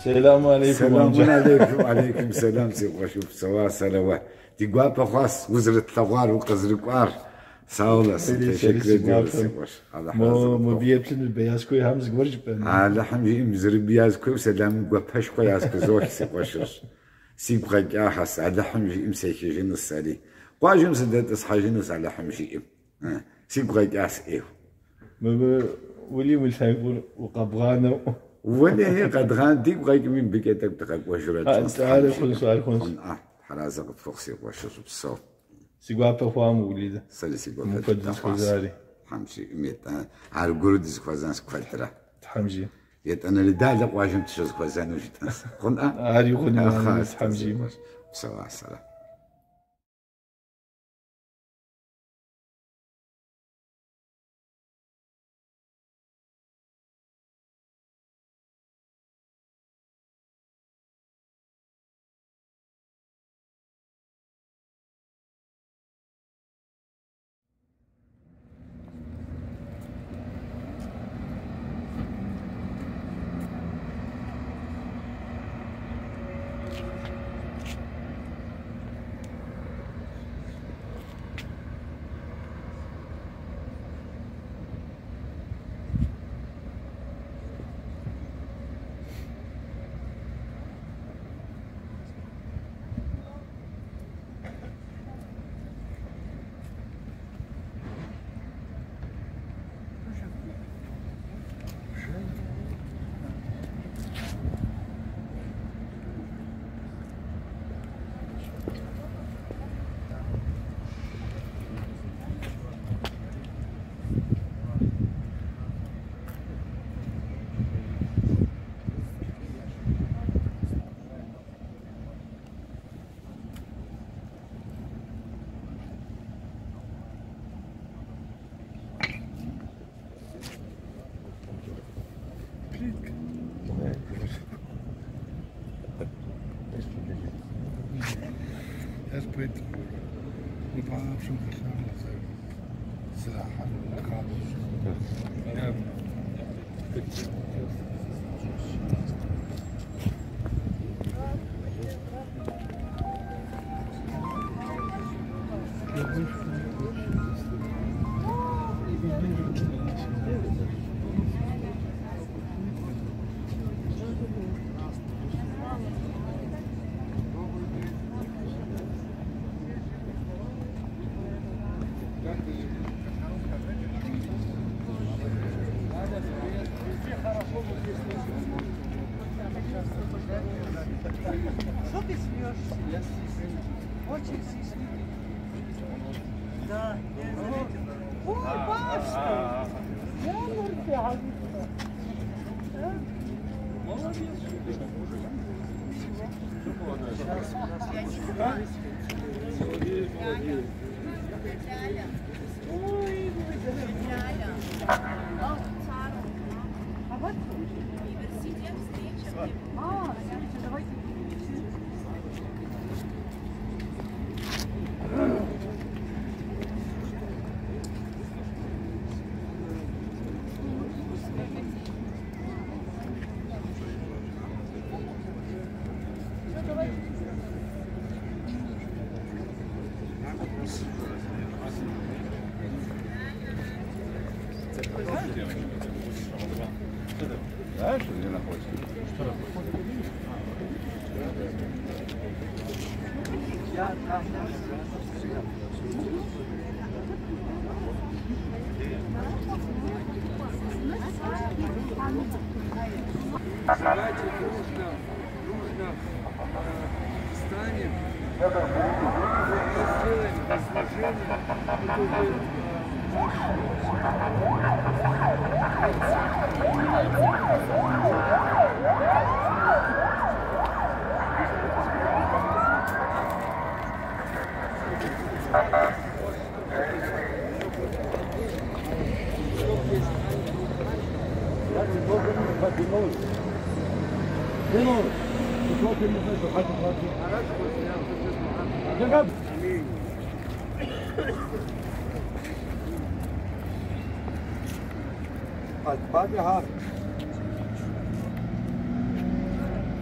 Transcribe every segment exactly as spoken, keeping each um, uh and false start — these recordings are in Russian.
السلام عليكم. السلام عليكم. وعليكم السلام. سي وشوف سوا سلوى تيقوا بخاص وزرة ثوار وقزرقوار ساولا سنت شكل ديال سي وش هذا مو مو بيبتن البياز كوي همز قورج بن على حمي مزر بياز كوي سلام قبش كوي ياز كزوش سي وش سي بغا حس على حمي امسك جنس علي قاجم سدت اصحى جنس على حمي سي بغا اس ايه ما ولي والفايفور وقبغانا ولا هي قد غاندي بغيت من بكيتك تقاك وشرات انت عارف كل سؤال خمس اه حرازه قد فوقسي وشو بالصوت سيغوا بفام وليده سالي سيغوا مقدس خزاري حمشي ميت على قرود سكوازان سكوالترا حمجي يت انا لدالك واجم تشوز سكوازان وجت خن اه عاري خن حمجي سوا سلام. Espreito, não vai absolutamente nada. Será Что ты смеешься? Я очень стеснительный. Да, я заметила. Ой, бабушка! Я мурфя. Молодец. Ой, а вот университет встреча. А, давайте. Знаешь, где находится? Что Давайте дружно, дружно встанем и сделаем возложение. Hadi hadi ha.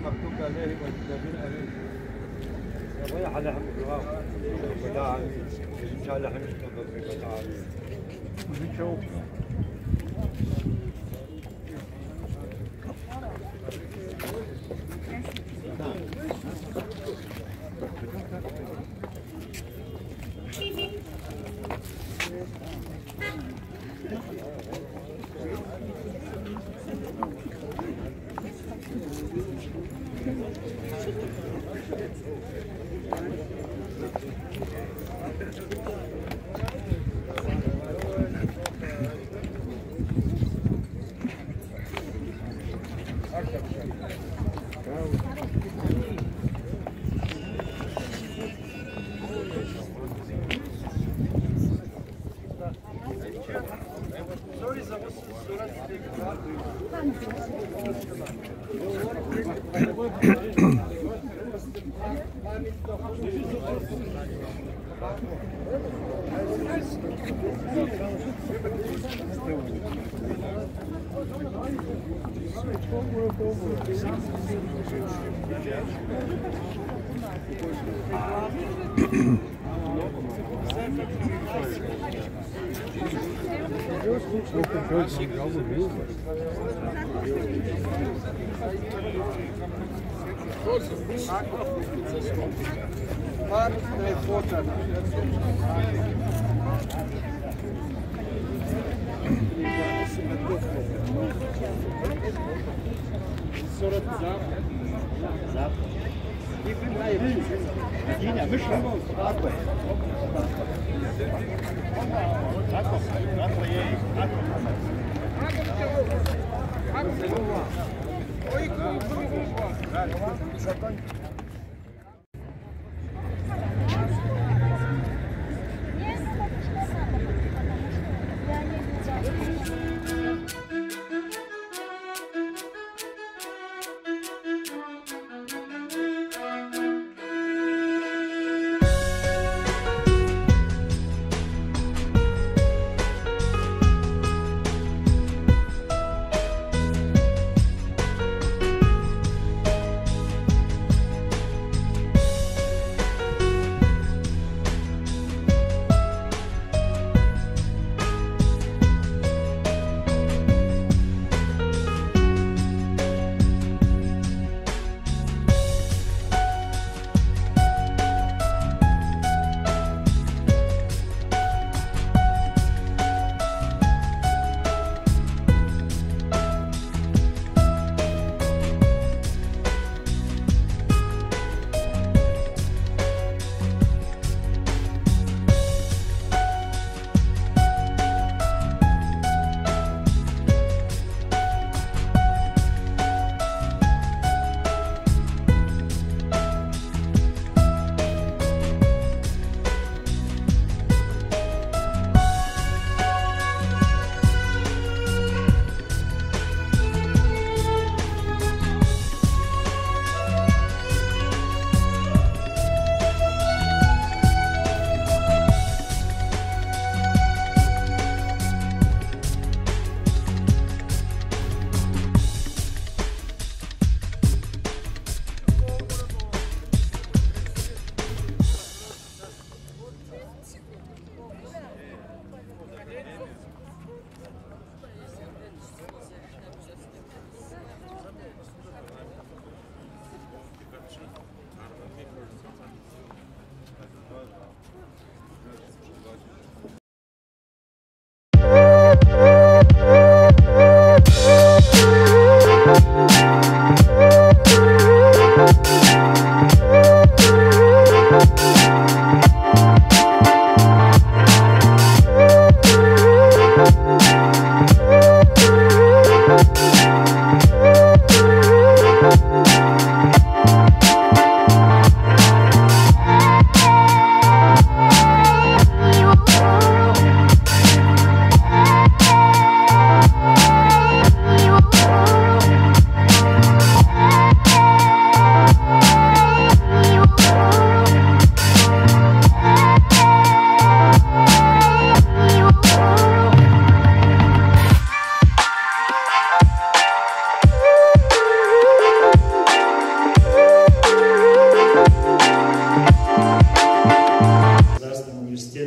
المكتوب عليه والذين عليه ويا على هم الغاو بداعي ان شاء الله حنشتغل في بداعي ونشوف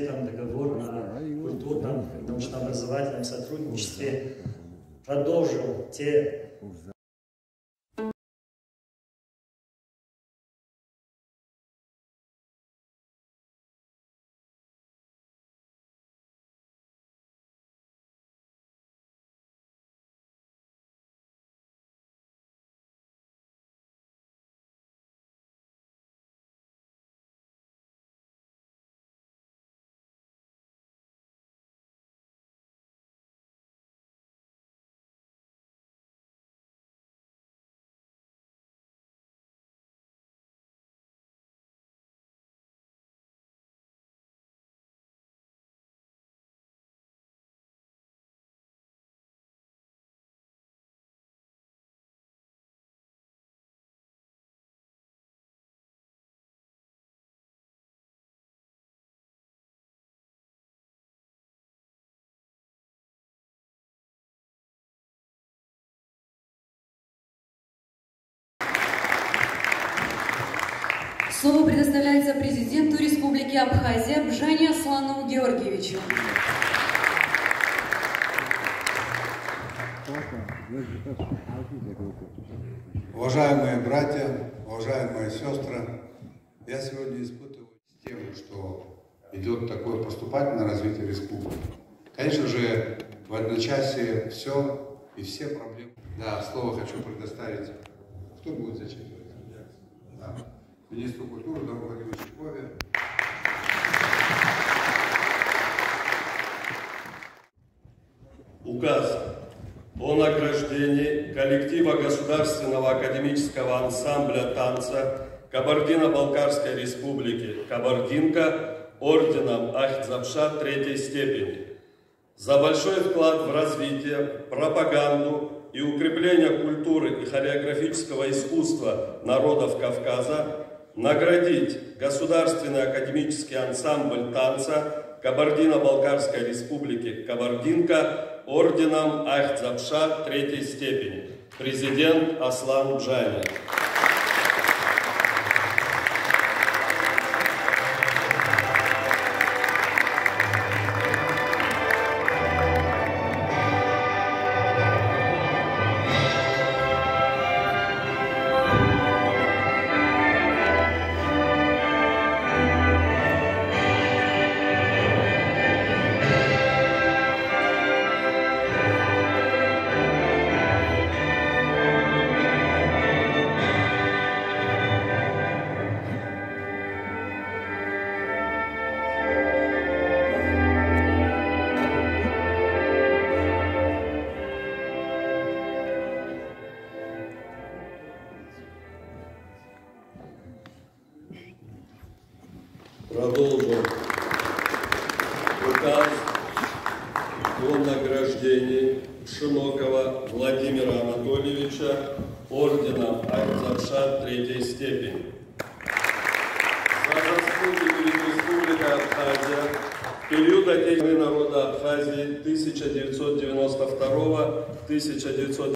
университетом договор о культурном и научно-образовательном сотрудничестве продолжил те Слово предоставляется президенту Республики Абхазия Бжане Аслану Георгиевичу. Уважаемые братья, уважаемые сестры, я сегодня испытываю тем, что идет такое поступательное развитие республики. Конечно же, в одночасье все и все проблемы. Да, слово хочу предоставить. Кто будет зачитывать? Да. Министру культуры Дору Владимировичу Кове. Указ о награждении коллектива Государственного академического ансамбля танца Кабардино-Балкарской республики «Кабардинка» орденом Ахтзапша третьей степени за большой вклад в развитие, пропаганду и укрепление культуры и хореографического искусства народов Кавказа наградить Государственный академический ансамбль танца Кабардино-Балкарской республики «Кабардинка» орденом Ахтзапша третьей степени. Президент Аслан Бжане. Продолжим. Указ о награждении Шинокова Владимира Анатольевича орденом Ахтзапша третьей степени. За заслуги перед Республикой Абхазия в период отечественной народа Абхазии тысяча девятьсот девяносто второго — тысяча девятьсот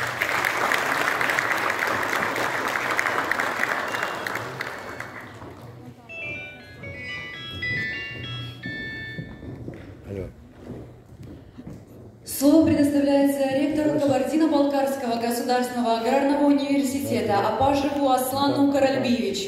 Слово предоставляется ректору Кабардино-Балкарского государственного аграрного университета Апажеву Аслану Каральбиевичу.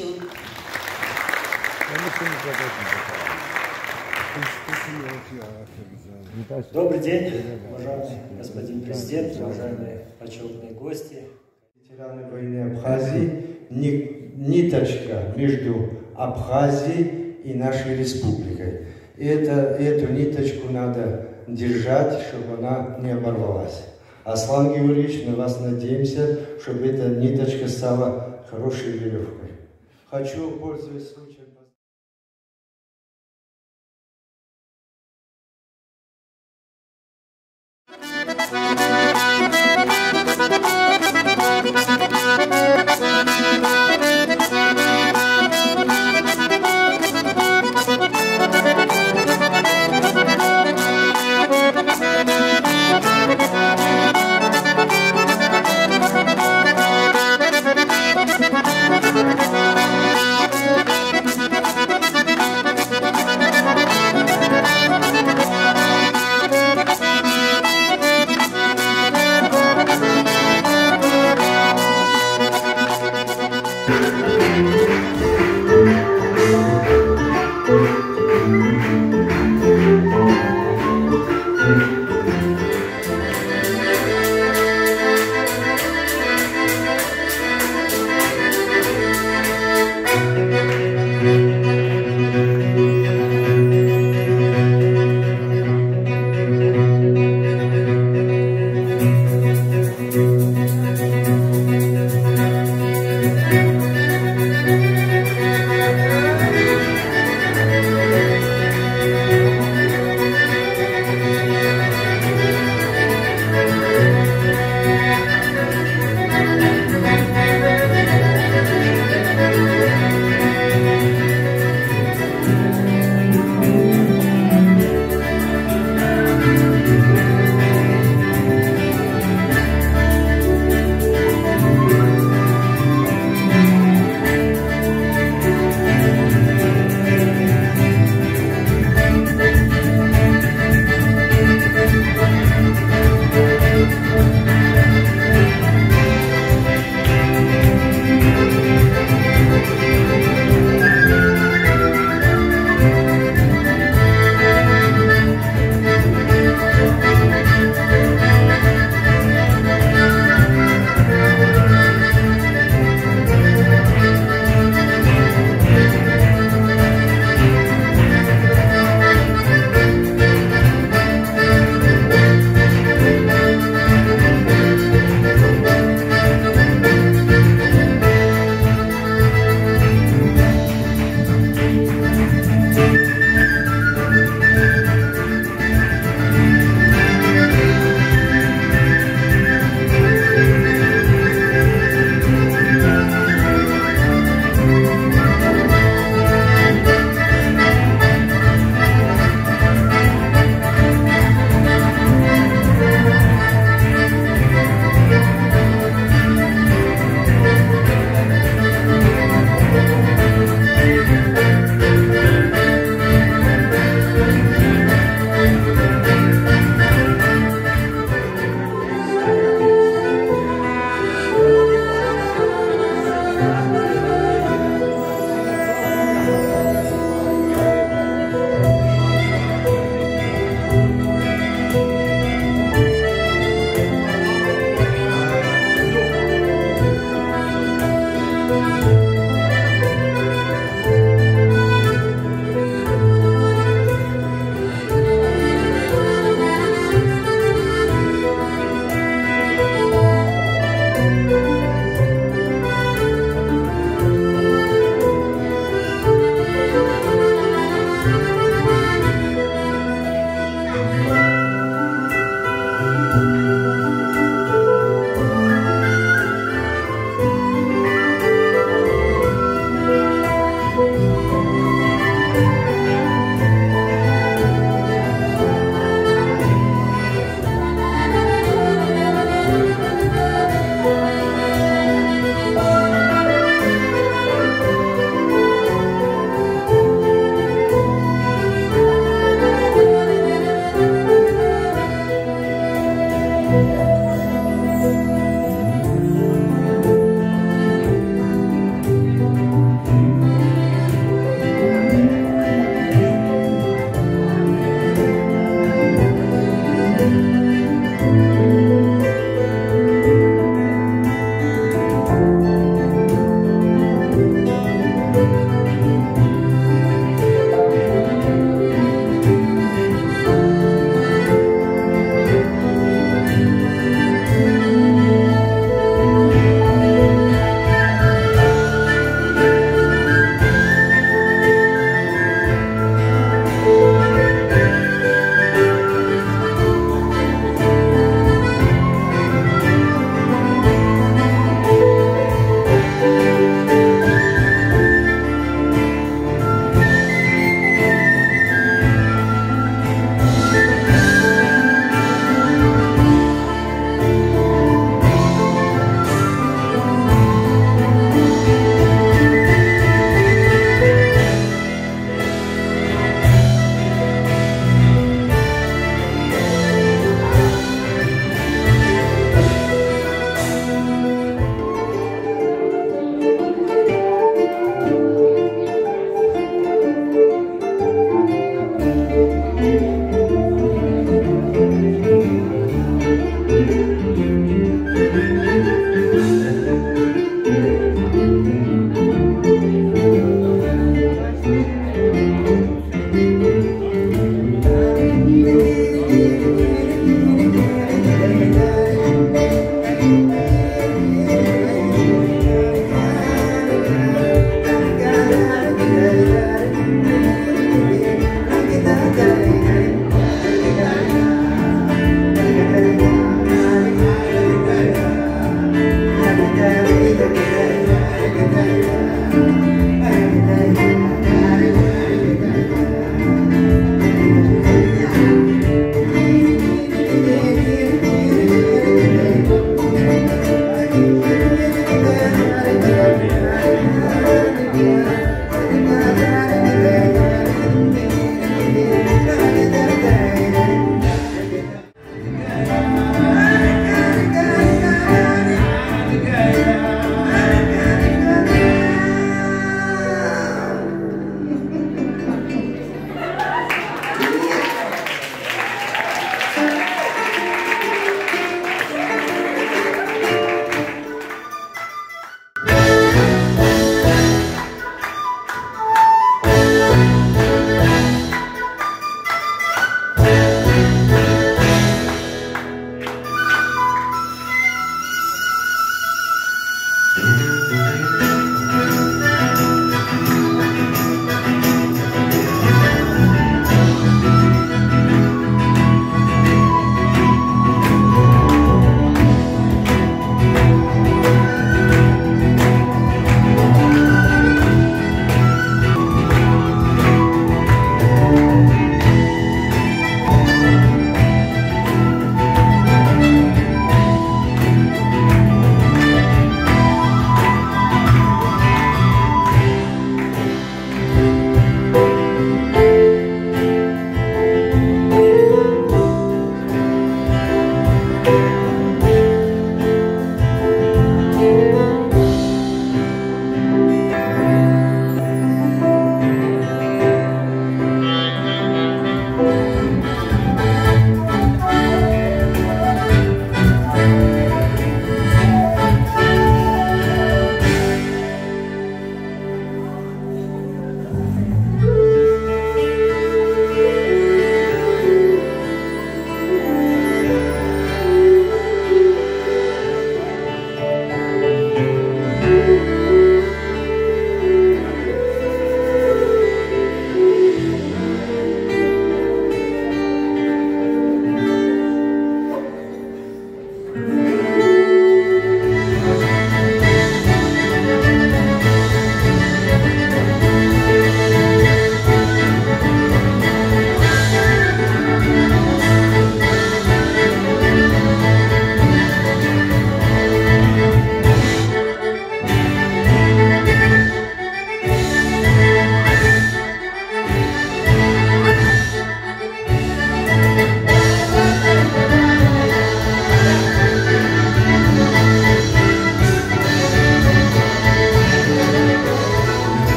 Добрый день, уважаемый господин президент, уважаемые почетные гости. Ветераны войны Абхазии, ниточка между Абхазией и нашей республикой. И это, эту ниточку надо держать, чтобы она не оборвалась. Аслан Георгиевич, мы вас надеемся, чтобы эта ниточка стала хорошей веревкой. Хочу, пользуясь случаем, Thank you.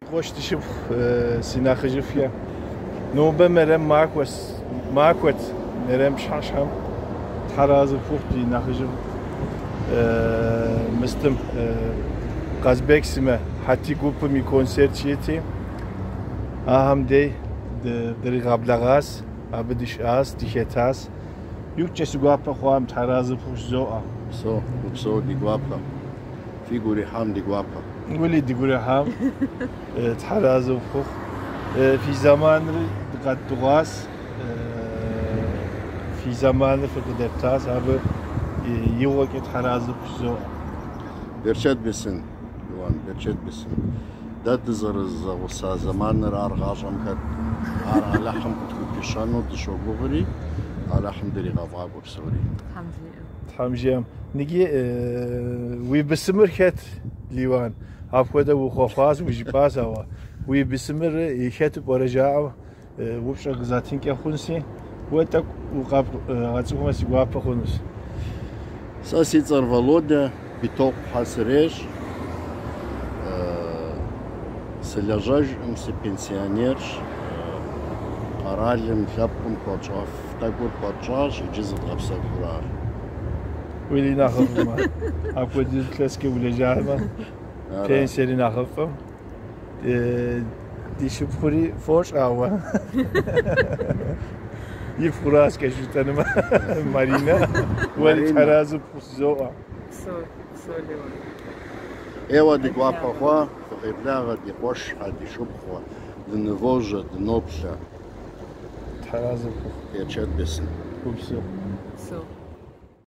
خوش تشوف سيناخ جفيا نوبة مرم ماكوس ماكوت مرم شاشم تحراز فوق دي ناخجف مستم قازبك سما حتى جوب مي كونسرت شيتي أهم دي دري غابلاغاس أبديش آس تيشتاس يوكش سوغابا خوام تحراز فوق زوء سو بسو دي غابا فيغوري حام دي غابا نقولي دي غوري حام تحراز فوق في زمان قد تغاس في زمان في قدرتاس هذا يوقع تحراز فوق زوء برشاد بسن يوان برشاد بسن داد زرز وسا زمان رار غاشم كد على لحم كوبيشانو دشو غوري على حمد لله غافا بسوري حمجيم نجي وي بسمر كت ليوان هافكودا وخوفاز وجيباز هوا وي بسمر يشت برجاع وبش غزاتين كخونسي وتك وقاب غاتسوما سيغوا بخونس ساسي صرفالودا بتوق حسريش سلاجاج امس بنسيونيرش قرالم خابكم كوتشاف تقول كوتشاش يجز غبسه كرار ويلي ناخذ ما اكو دي كلاسكي ولا جاهمه كاين سيري ناخذ دي شبخوري فوش اوا يفراس كشتنا مارينا ولي تراز بوزوا سو سولي ايوا دي غوابا خوا فغيبلاغ دي قوش هادي شبخوا دنفوجه دنوبشا تراز يا تشاد بسن بوزوا سو